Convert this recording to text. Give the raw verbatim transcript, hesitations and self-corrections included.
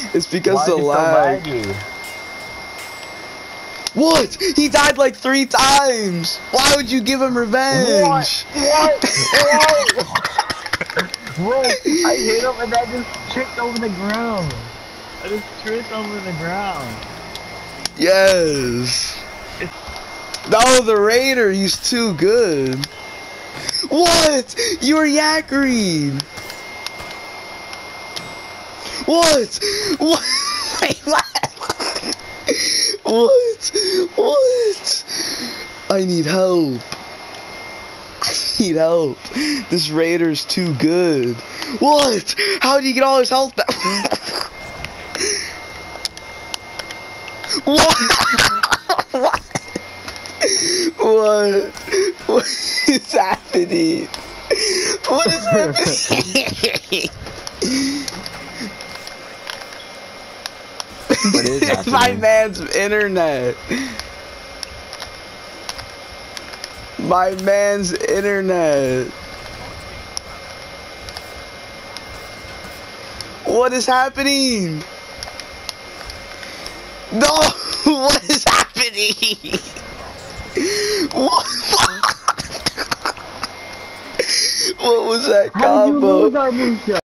It's because Why the is it so lag. laggy? What? He died like three times. Why would you give him revenge? What? What? What? Bro, I hit him and I just tripped over the ground. I just tripped over the ground. Yes. No, the Raider, he's too good. What? You were Yakried. What? What? Wait, what? What? What? I need help. I need help. This Raider's too good. What? How do you get all his health back? What? What? What? What is happening? What is happening? What is happening? My man's internet. My man's internet. What is happening? No! What is happening? What? What was that combo? How did you lose our move shot?